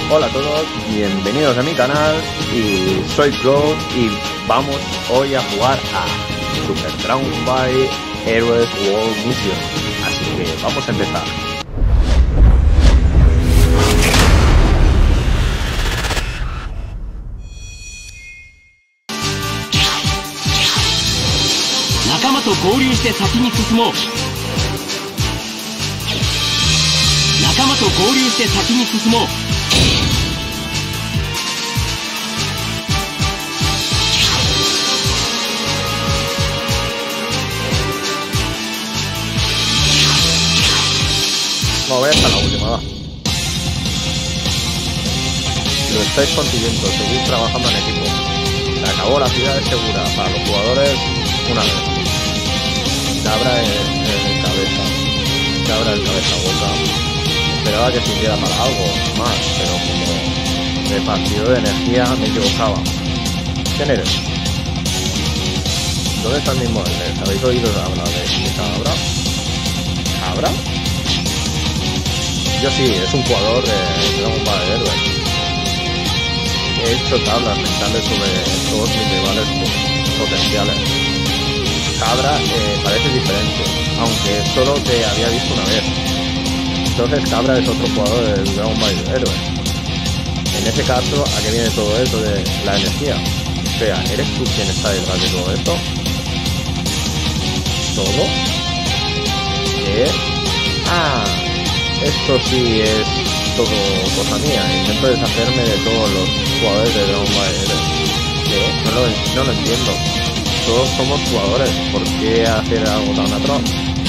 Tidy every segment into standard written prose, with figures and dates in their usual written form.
Hola a todos, bienvenidos a mi canal y soy Claude y vamos hoy a jugar a Super Dragon Ball Heroes World Mission, así que vamos a empezar. Nakamaと合流して先に進もう。仲間と合流して先に進もう。 No, voy hasta la última, va. Lo estáis consiguiendo, seguid trabajando en equipo. Se acabó, la ciudad es segura para los jugadores una vez. Cabra el cabeza. Cabra el cabeza boca. Esperaba que sirviera para algo más, pero como repartidor de energía me equivocaba. ¿Quién eres? ¿Dónde está el mismo Ender? ¿Habéis oído hablar de Cabra? ¿Cabra? Yo sí, es un jugador de Dragon Ball Heroes. He hecho tablas mentales sobre todos mis rivales potenciales. Cabra parece diferente, aunque solo te había visto una vez. Entonces Cabra es otro jugador de Dragon Ball Heroes. En ese caso, ¿a qué viene todo esto de la energía? Espera, ¿eres tú quien está detrás de todo esto? ¿Todo? ¿Qué? ¡Ah! Esto sí es todo cosa mía. Intento deshacerme de todos los jugadores de Dragon Ball Heroes. ¿Qué? No lo entiendo. Todos somos jugadores. ¿Por qué hacer algo tan atroz?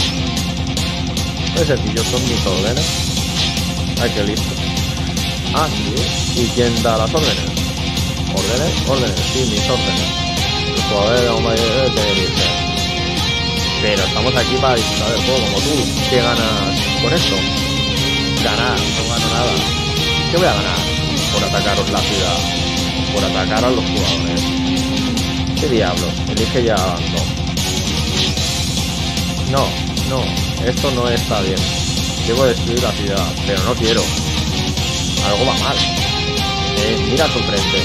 Es sencillo, son mis órdenes. Ay, qué listo. Ah, sí. ¿Y quién da las órdenes? ¿Órdenes? Órdenes, sí, mis órdenes. Los jugadores de Dragon Ball Heroes deben irse. Pero estamos aquí para disfrutar del juego como tú. ¿Qué ganas con esto? Ganar, no gano nada. ¿Qué voy a ganar? Por atacaros la ciudad. Por atacar a los jugadores. ¿Qué diablos? Elige ya bando. No, esto no está bien. Debo destruir la ciudad, pero no quiero. Algo va mal. Mira a tu frente.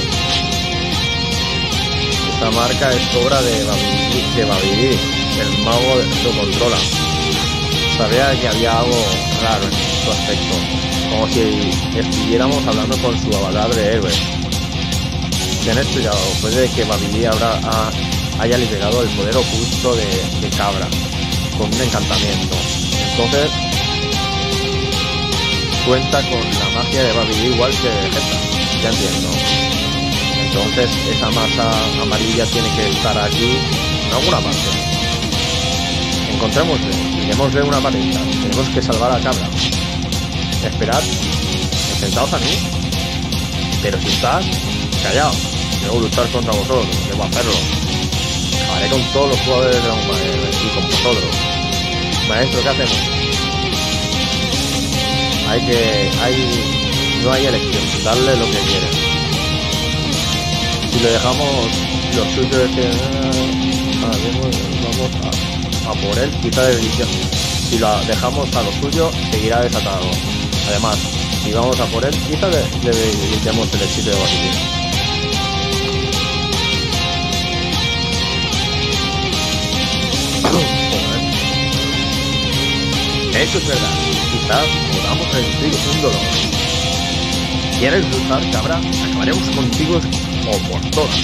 Esta marca es obra de Babidi. El mago lo controla. Sabía que había algo raro en su aspecto, como si estuviéramos hablando con su avatar de héroe. Se han estudiado, puede que Babidi haya liberado el poder oculto de Cabra con un encantamiento. Entonces cuenta con la magia de Babidi igual que Vegeta. Ya entiendo. Entonces esa masa amarilla tiene que estar aquí en alguna parte. Encontrémosle, miremosle una varita. Tenemos que salvar a Cabra. Esperad, enfrentaos a mí. Pero si estás, callaos. Debo luchar contra vosotros, debo hacerlo. Acabaré con todos los jugadores de Dragon Ball y con vosotros. Maestro, ¿qué hacemos? No hay elección, darle lo que quiere. Si le dejamos, lo suyo es que vamos a por él, quizá debilidad. Si lo dejamos a lo suyo, seguirá desatado. Además, si vamos a por él, quizá le debilitemos el éxito de Babidi. Eso es verdad. Quizás podamos resistir un dolor. ¿Quieres luchar, Cabra? Acabaremos contigo o por todas.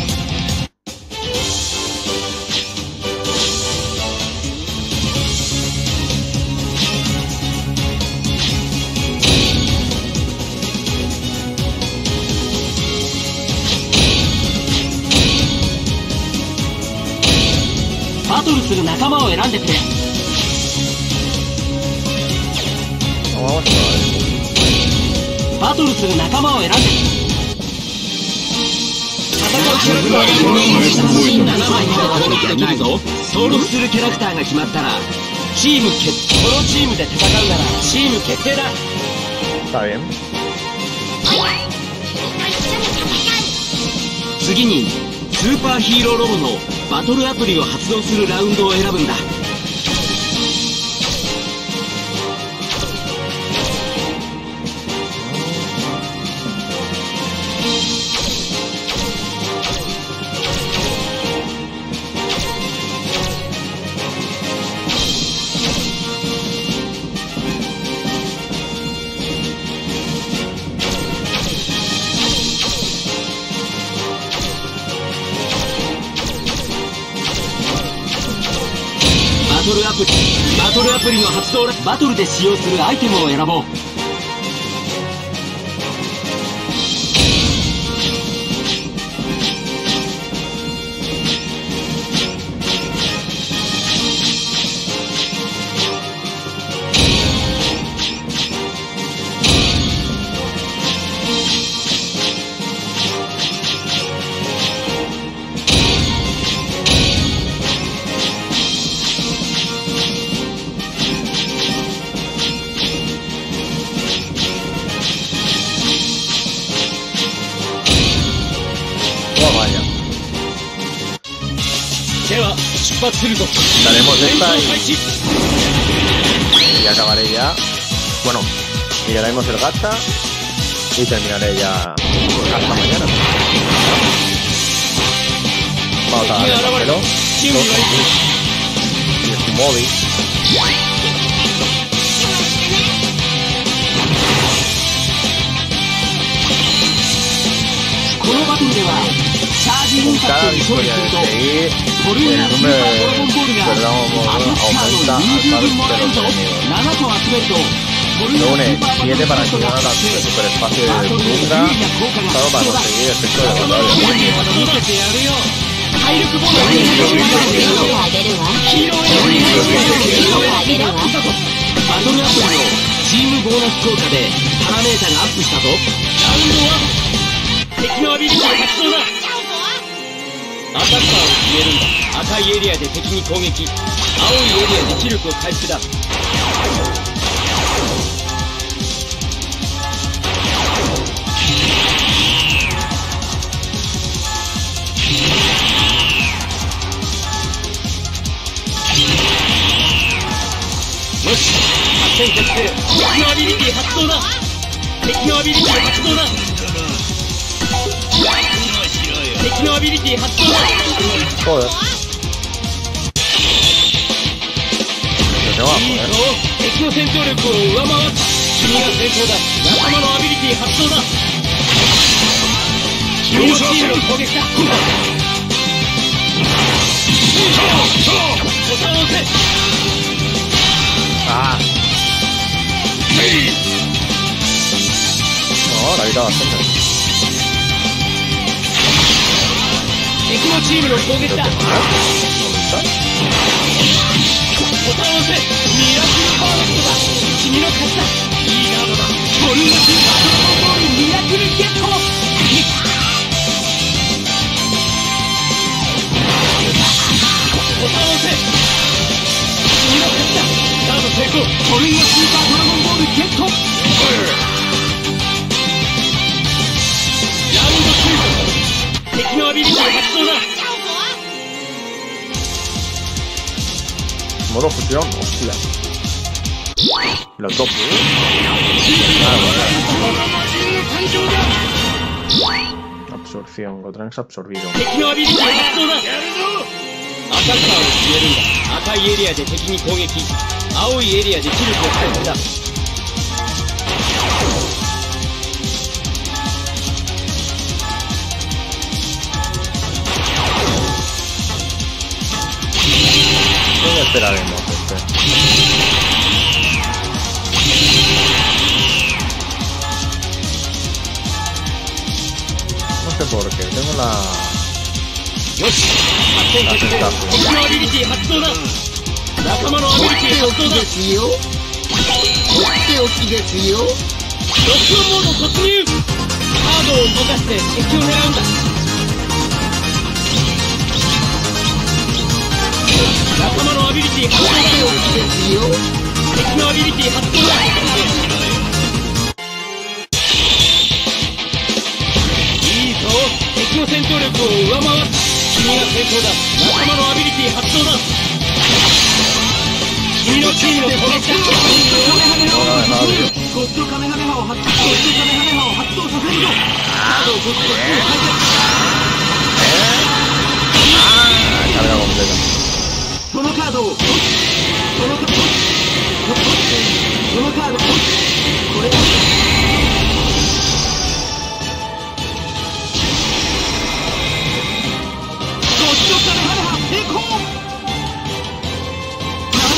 Está bien. 次にスーパーヒーローロボのバトルアプリを発動するラウンドを選ぶんだ。 トルアプリの発動。バトルで使用するアイテムを選ぼう。 Daremos esta y acabaré ya. Bueno, miraremos el gacha y terminaré ya hasta mañana. Vamos a darle Marcelo. Y es su móvil. このバトルではチャージインパクトに勝利するとトルネアスーパードラゴンボールがアタッカーの人数分もらえるぞ。7個集めるとトルネアスーパードラゴンボールが発動してバトルで有利な効果が発動だ。見せてやるよ。体力ボーナスヒーローエナジーがアップしたぞ。バトルアプリのチームボーナス効果でパラメータがアップしたぞ。ラウンド1敵のアビリティ発動だ。アタッカーを決めるんだ。赤いエリアで敵に攻撃、青いエリアで気力を回復だ。よし、発戦決定。敵のアビリティ発動だ。敵のアビリティ発動だ。敵のアビリティ発動だ。 そうだ。いいぞ、敵の戦闘力を上回った。君が先頭だ。仲間のアビリティ発動だ。君のチームの攻撃だ。ボタンを押せ。 ああ。ライダーだったんだよ。 敵のチームの攻撃だ。ボタンを押せ。ミラクルパーフェクトだ。君の勝ちだ。いいガードだ。トルネアスーパードラゴンボールミラクルゲット。ボタンを押せ。君の勝ちだ。ガード成功。トルネアスーパードラゴンボールゲット。ラウンド2敵のアビリティ発動だ。 Modo fusión, hostia. Los dos. Absorción, Gotrans absorbido. 敵のアビリティ発動だ。アタッカーを決めるんだ。赤いエリアで敵に攻撃、青いエリアで気力を回復だ。 Esperaremos No sé por qué, tengo la... よし、発戦決定。敵のアビリティ発動だ。仲間のアビリティ発動だ。とっておきですよ。ロックオンモード突入。カードを動かして敵を狙うんだ。仲間のアビリティ発動だ。敵のアビリティ発動だ。いいぞ、敵の戦闘力を上回った。君が先頭だ。仲間のアビリティ発動だ。君のチームの攻撃だ。ゴッドカメハメハを発動させるぞ。カードをゴッド解決。そのカードを、そのカード、これだ。ゴッドカメハメハ成功。仲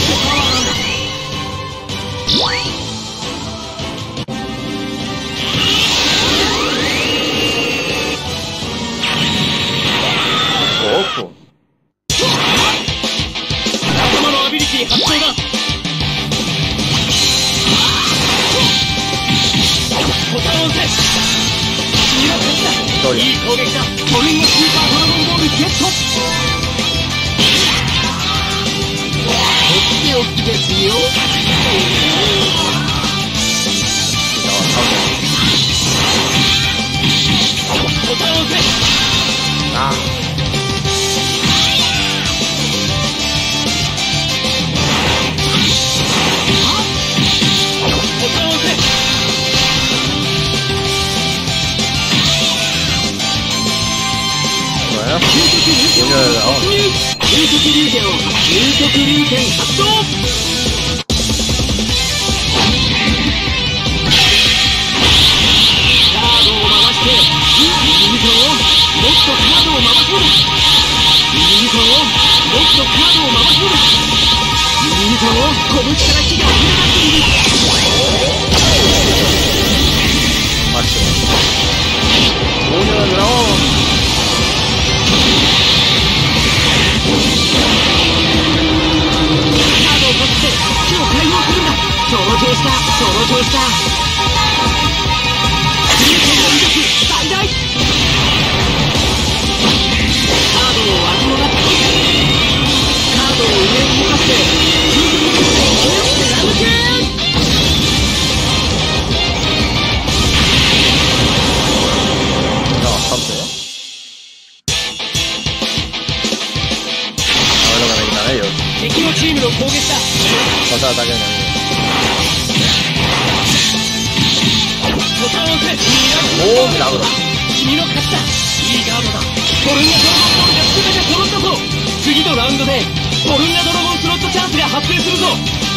victoria. いい攻撃だ。トルンガスーパードラゴンボールゲット。とっておきですよ。ボタンを押せ。 ああ。 ボタンを押せ。究極流拳を究極流拳発動。カードを回して右手をもっとカードを回そうだ。右手をもっとカードを回そうだ。右手を拳から火が溢れ出している。 マッシュオーニャドラゴン。火を解放するんだ。その調子だ、その調子だ。流拳の威力最大。カードを割り逃す。カードを上に動かして究極流拳を貫け。あ、勝ったよ。敵のチームの攻撃だ。ボタンを押せ。おお、ミラクル。君の勝ちだ。いいガードだ。ボルンガドラゴンボールが全て揃ったぞ。次のラウンドでボルンガドラゴンスロットチャンスが発生するぞ。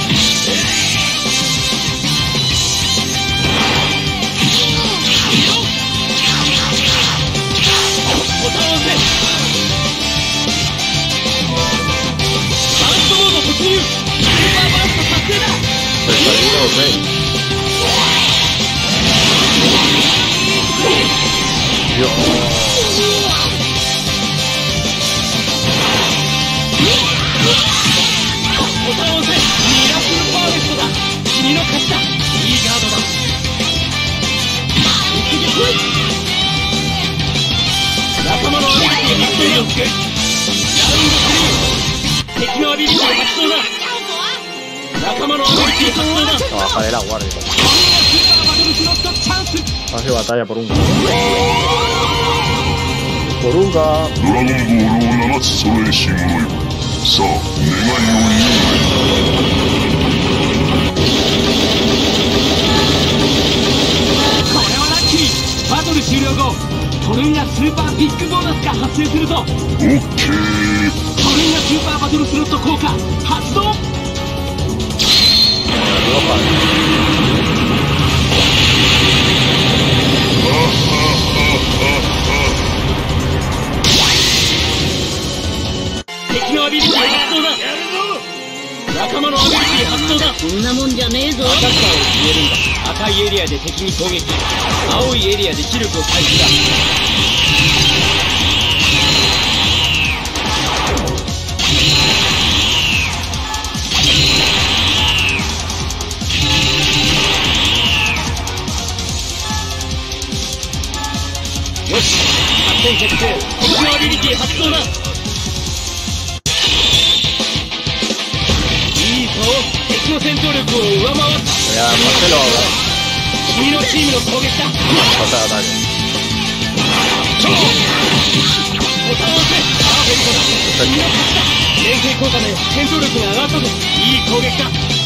ボタンを押せ。スーパーバースト達成だ。ボタンを押せ。ミラクルパーフェクトだ。君の勝ちだ。いいガードだ。仲間のアビリティに注意をつけ。ラウンド3。敵のアビリティ発動だ。仲間のアビリティ発動だ。 bajaré la guardia. Hace batalla por un. Por un ga. ドラゴンボールを7つ揃えし者よ。さあ、願いを言う。 これはラッキー。バトル終了後、トルンガスーパービッグボーナスが発生するぞ。 オッケー。 トルンガスーパーバトルスロット効果発動。敵のアビリティ発動だ。仲間のアビリティ発動だ。 そんなもんじゃねえぞ。 アタッカーを決めるんだ。赤いエリアで敵に攻撃、青いエリアで知力を開始だ。よし、作戦決定。敵のアビリティ発動だ。いいぞ、敵の戦闘力を上回った。 Ya, Marcelo. 君のチームの攻撃だ。 Pasar ataque. ボタンを押せ。パーフェクトだ。君の勝ちだ。連携効果で戦闘力が上がったぞ。いい攻撃だ。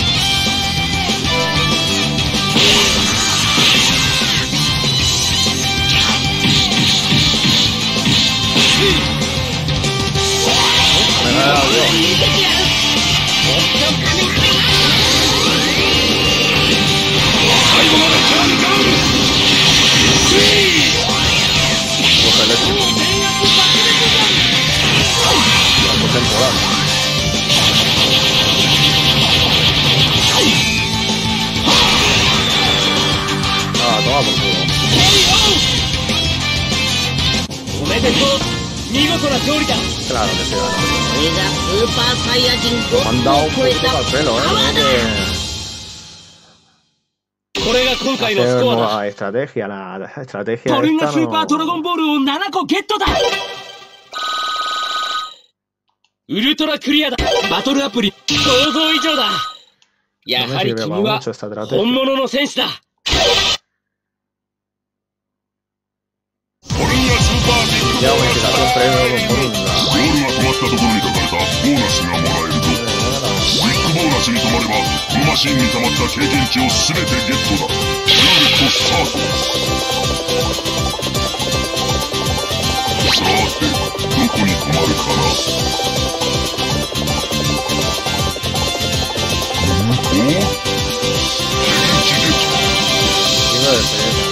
おめでとう。見事な勝利だ。 Claro que se ganó. これがスーパーサイヤ人 Lo ゴ han ッド dado を un 超え poquito た al pelo, パワーだ。 ここれが今回の Hacer スコアだ。 nueva estrategia. La estrategia トルンガ esta スーパードラ no... ゴンボールを7個ゲットだ。ウルトラクリアだ。バトルアプリ想像以上だ。やはり君は本物の戦士だ。 トルンガスーパービッグ Ya bonificación premio por un ゴールが止まったところに書かれたボーナスがもらえると、ビッグボーナスに止まればこのマシンに溜まった経験値を全てゲットだ。プラネットスタート。さてどこに止まるかな。お経験値ゲット。 Chingo de experiencia.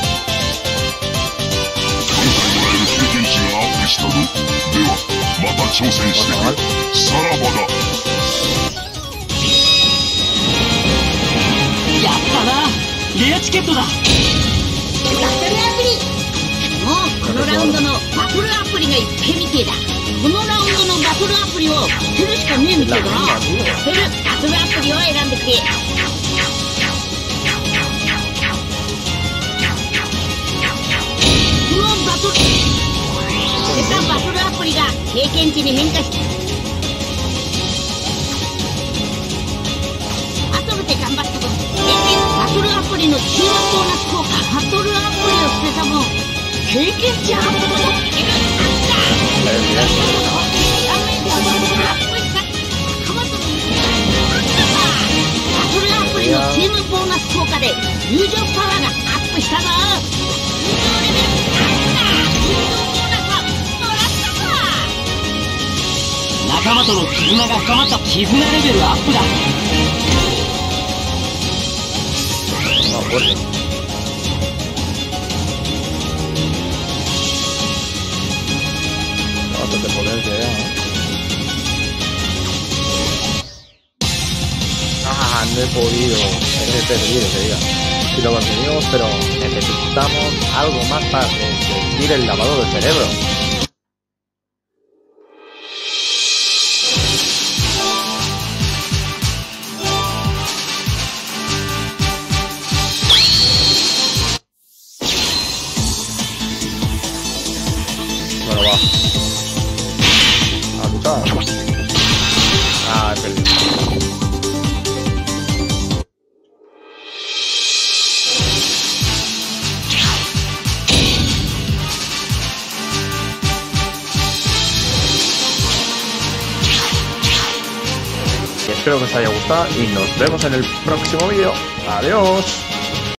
経験値がアップしたぞ。ではまた挑戦してくれ。さらばだ。 やったな。レアチケットだ。 バトルアプリ。もうこのラウンドのバトルアプリがいっぺんみてえだ。このラウンドのバトルアプリを捨てるしかねえみてえだな。捨てるバトルアプリを選んでくれ。このバトル捨てたバトルアプリが経験値に変化してバトルで頑張った分バトルアプリのチームボーナス効果バトルアプリを捨てた分経験値アップもできるバトルアプリのチームボーナス効果で友情パワーがアップしたぞ。友情レベル仲間との絆が深まった。絆レベルアップだ。 Más fuerte. Bastante potencia ya. Ah, no he podido. He perdido, que diga. Sí lo conseguimos, pero necesitamos algo más para sentir el lavado de cerebro. Bueno, va. A luchar. Ah, he perdido. Espero que os haya gustado y nos vemos en el próximo vídeo. Adiós.